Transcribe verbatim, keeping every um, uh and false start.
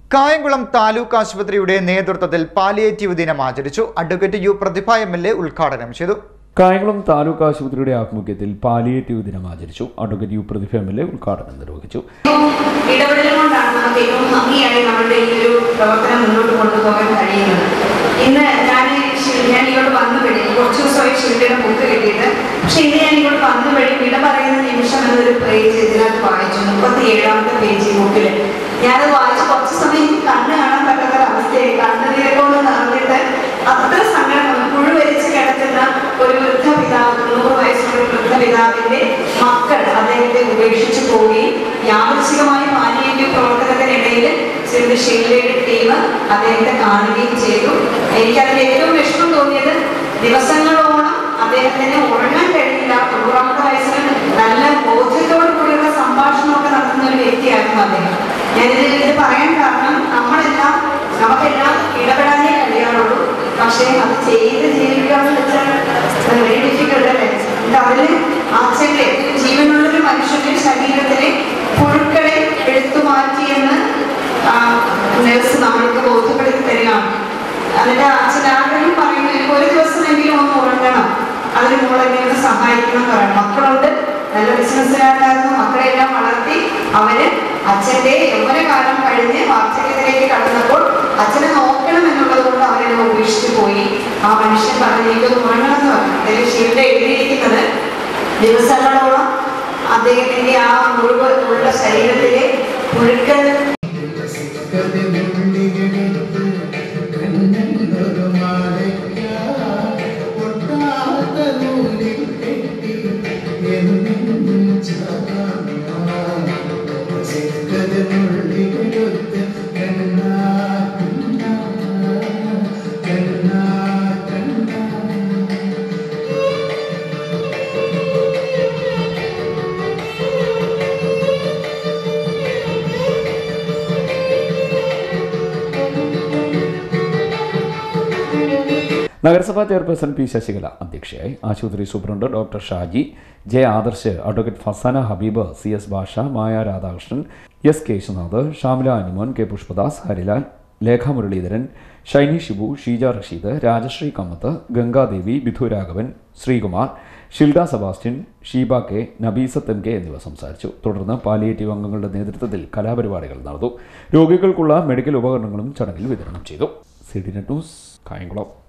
കായംകുളം താലൂക്ക് ആശുപത്രിയുടെ നേതൃത്വത്തിൽ പാലിയേറ്റീവ് ദിനം ആചരിച്ചു. Advocate U Prathibha M L A ഉദ്ഘാടനം ചെയ്തു. കായംകുളം താലൂക്ക് ആശുപത്രിയുടെ ആഭിമുഖ്യത്തിൽ പാലിയേറ്റീവ് ദിനം ആചരിച്ചു. Advocate U Prathibha M L A ഉദ്ഘാടനം നിർവഹിച്ചു. ഇടപെടലുകൊണ്ടാണ് നമുക്ക് ഏറ്റവും ഭംഗിയായി നമ്മുടെ ഈ ഒരു പ്രവർത്തനം മുന്നോട്ട് കൊണ്ടുപോകാൻ കഴിയുന്നത്. ഇന്ന് ഞാൻ ഞാൻ ഇങ്ങോട്ട് വന്നു വഴി കുറച്ച് ദിവസമായി ഷിൽഡിയുടെ ബുക്ക് കിട്ടിയിട്ട്, പക്ഷെ ഇന്ന് ഞാൻ ഇങ്ങോട്ട് വന്നു വഴി വിട പറയുന്ന നിമിഷം എന്നൊരു പേജ് ഇതിനകത്ത് വായിച്ചു. മുപ്പത്തി ഏഴാമത്തെ പേജ് ബുക്കില് ഞാനത് വായിച്ച് കുറച്ച് സമയം കണ്ണ് കാണാൻ പറ്റാത്ത അവസ്ഥയായി. കണ്ണുനീരൊക്കെ നിറഞ്ഞിട്ട് അത്ര സങ്കടം. പുഴുവരിച്ച് കിടക്കുന്ന ഒരു വൃദ്ധ പിതാവ്, നൂറ് വയസ്സുള്ള ഒരു വൃദ്ധ പിതാവിന്റെ മക്കൾ അദ്ദേഹത്തെ ഉപേക്ഷിച്ചു പോവുകയും യാദൃശ്ചികമായി പാലിയേറ്റീവ് പ്രവർത്തകർക്കിടയിൽ ശ്രീമതി ഷീലയുടെ ടീം അദ്ദേഹത്തെ കാണുകയും ചെയ്തു. എനിക്കതിൽ ഏറ്റവും വിഷമം തോന്നിയത് ദിവസങ്ങളോളം അദ്ദേഹത്തിന് ഉറങ്ങാൻ കഴിയില്ല. തൊണ്ണൂറാമത്തെ വയസ്സിൽ നല്ല ബോധ്യത്തോടു കൂടിയുള്ള സംഭാഷണമൊക്കെ നടത്തുന്ന ഒരു വ്യക്തിയായിരുന്നു അദ്ദേഹം. ഞാനിതിൽ ഇത് പറയാൻ കാരണം നമ്മളെല്ലാം നമുക്കെല്ലാം ഇടപെടാനേ കഴിയാറുള്ളൂ. പക്ഷേ അത് ചെയ്ത് ജീവിക്കാന്ന് വെച്ചാൽ വെരി ഡിഫിക്കൽട്ട് അല്ലേ. അതില് അച്ഛന്റെ ജീവനുള്ളൊരു മനുഷ്യന്റെ ശരീരത്തിലെ പുഴുക്കളെ എടുത്തു മാറ്റിയെന്ന് നേഴ്സ് നമ്മൾക്ക് ബോധ്യപ്പെടുത്തി തരികയാണ്. അതിന്റെ അച്ഛൻ ആഗ്രഹം പറയുന്നത് എനിക്ക് ഒരു ദിവസമെങ്കിലും ഒന്ന് ഉറങ്ങണം, അതിന് മോളെന്നെ ഒന്ന് സഹായിക്കണം പറയണം. മക്കളുണ്ട്, നല്ല ബിസിനസ്സുകാരനായിരുന്നു. മക്കളെല്ലാം വളർത്തി അവര് അച്ഛന്റെ യൗവനകാലം കഴിഞ്ഞ് വാർദ്ധക്യത്തിലേക്ക് കടന്നപ്പോൾ അച്ഛനെ നോക്കണം എന്നുള്ളത് കൊണ്ട് അവരെല്ലാം ഉപേക്ഷിച്ചു പോയി. ആ മനുഷ്യൻ പറഞ്ഞിരിക്കും ഉറങ്ങണം എന്ന് പറഞ്ഞു. അതിൽ ഷീൽഡ് എഴുതിയിരിക്കുന്നത് ദിവസങ്ങളോളം അദ്ദേഹത്തിന്റെ ആ മുറിവ് ഉള്ള ശരീരത്തിലെ പുഴുക്കൾ നഗരസഭാ ചെയർപേഴ്സൺ പി ശശികല അധ്യക്ഷയായി. ആശുപത്രി superintendent doctor Shaji, J Adarsh, advocate Fasana Habeeb, C S Bhasha, Maya Radhakrishnan, S Keshunath, Shamila Animon, K Pushpadas, Harilal, Lekha Muraleedharan, Shiny Shibu, Sheeja Rasheed, Rajasree Kammath, Gangadevi, Bidhu Raghavan, Sreekumar, Shilda Sebastian, Sheeba K, Nabeesath M K എന്നിവ സംസാരിച്ചു. തുടർന്ന് പാലിയേറ്റീവ് അംഗങ്ങളുടെ നേതൃത്വത്തിൽ കലാപരിപാടികൾ നടന്നു. രോഗികൾക്കുള്ള മെഡിക്കൽ ഉപകരണങ്ങളും ചടങ്ങിൽ വിതരണം ചെയ്തു. C D net news, Kayamkulam.